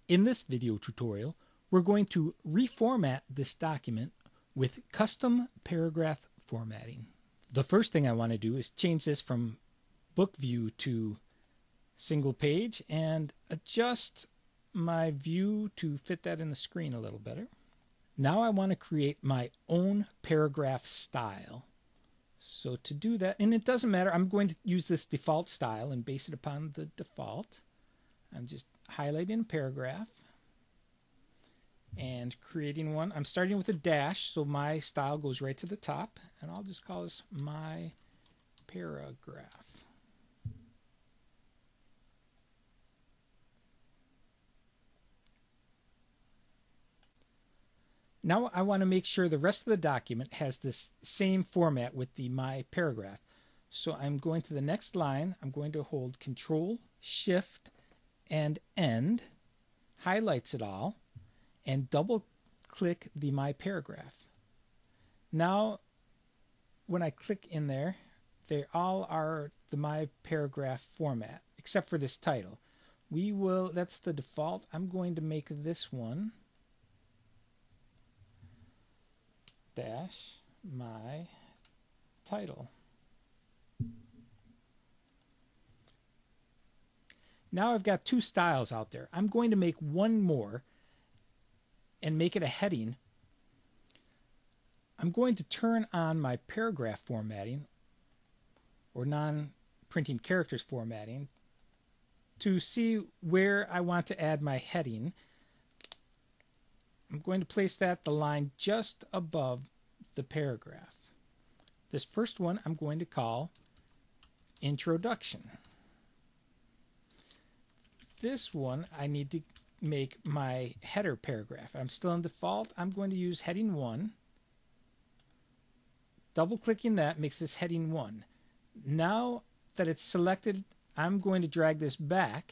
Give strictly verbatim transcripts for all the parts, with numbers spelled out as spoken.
In this video tutorial, we're going to reformat this document with custom paragraph formatting. The first thing I want to do is change this from book view to single page and adjust my view to fit that in the screen a little better. Now I want to create my own paragraph style. So to do that, and it doesn't matter, I'm going to use this default style and base it upon the default. I'm just highlighting a paragraph and creating one. I'm starting with a dash, so my style goes right to the top, and I'll just call this my paragraph. Now I want to make sure the rest of the document has this same format with the my paragraph. So I'm going to the next line. I'm going to hold Control, Shift, and End, highlights it all, and double click the my paragraph. Now when I click in there, they all are the my paragraph format except for this title. We will, that's the default. I'm going to make this one dash my title. Now I've got two styles out there. I'm going to make one more and make it a heading. I'm going to turn on my paragraph formatting or non-printing characters formatting to see where I want to add my heading. I'm going to place that the line just above the paragraph. This first one I'm going to call Introduction. This one I need to make my header paragraph. I'm still in default. I'm going to use heading one. Double clicking that makes this heading one. Now that it's selected, I'm going to drag this back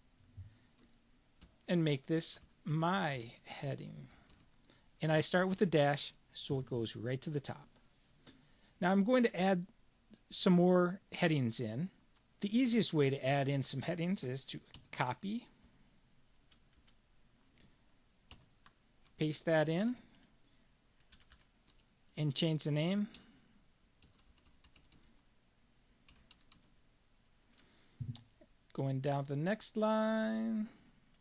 and make this my heading. And I start with a dash so it goes right to the top. Now I'm going to add some more headings in. The easiest way to add in some headings is to copy, paste that in, and change the name. Going down the next line.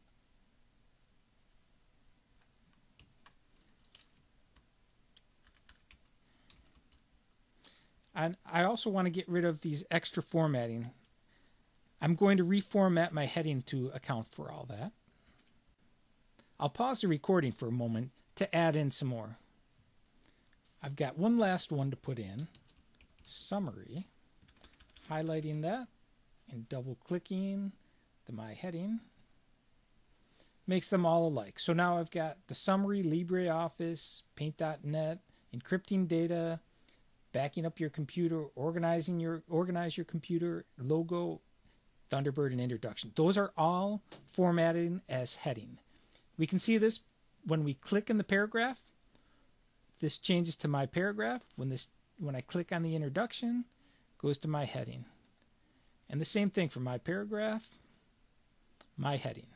And I also want to get rid of these extra formatting. I'm going to reformat my heading to account for all that. I'll pause the recording for a moment to add in some more. I've got one last one to put in. Summary. Highlighting that and double clicking the my heading. Makes them all alike. So now I've got the summary, LibreOffice, Paint dot net, encrypting data, backing up your computer, organizing your organize your computer, logo, Thunderbird, and introduction. Those are all formatted as heading. We can see this when we click in the paragraph. This changes to my paragraph. When this when I click on the introduction, it goes to my heading. And the same thing for my paragraph, my heading.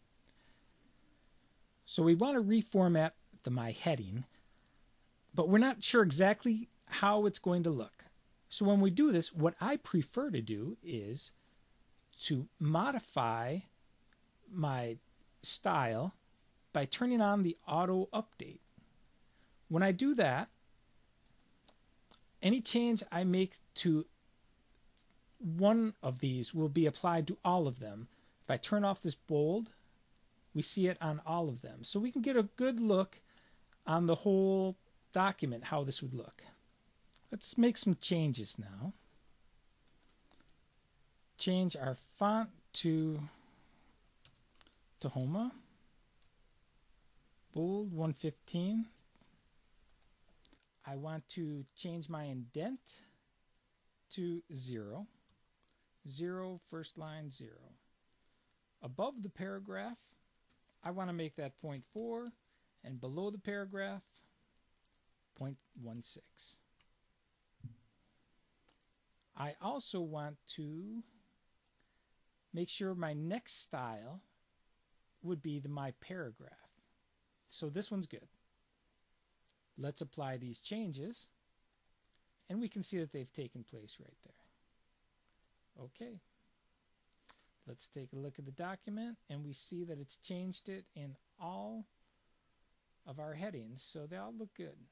So we want to reformat the my heading, but we're not sure exactly how it's going to look. So when we do this, what I prefer to do is to modify my style by turning on the auto update. When I do that, any change I make to one of these will be applied to all of them. If I turn off this bold, we see it on all of them. So we can get a good look on the whole document, how this would look. Let's make some changes now. Change our font to Tahoma. Bold one fifteen. I want to change my indent to zero. Zero, first line, zero. Above the paragraph, I want to make that zero point four, and below the paragraph, zero point one six. I also want to make sure my next style would be the My Paragraph. So this one's good. Let's apply these changes, and we can see that they've taken place right there. Okay. Let's take a look at the document, and we see that it's changed it in all of our headings, so they all look good.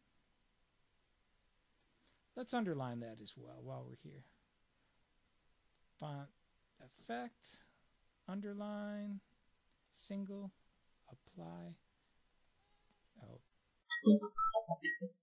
Let's underline that as well while we're here. Font effect, underline, single, apply. Oh.